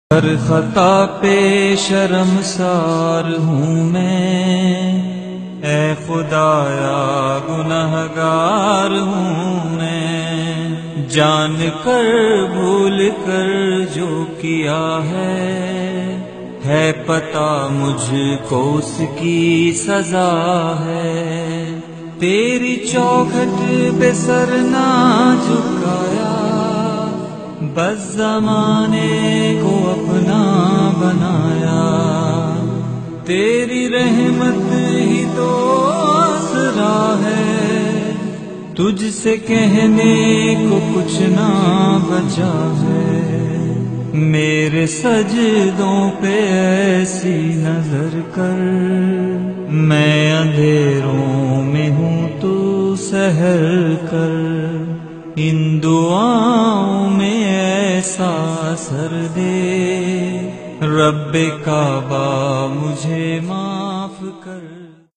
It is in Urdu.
ہر خطا پہ شرمسار ہوں میں، اے خدایا گنہگار ہوں میں، جان کر بھول کر جو کیا ہے پتہ مجھ کو اس کی سزا ہے۔ تیری چوکھٹ پہ سر نہ جھکایا، بس زمانے کو اپنا بنایا، تیری رحمت ہی تو آسرا ہے، تجھ سے کہنے کو کچھ نہ بچا ہے۔ میرے سجدوں پہ ایسی نظر کر، میں اندھیروں میں ہوں تو سحر کر، ان دعاؤں میں ایسا اثر دے، رب کعبہ مجھے معاف کر۔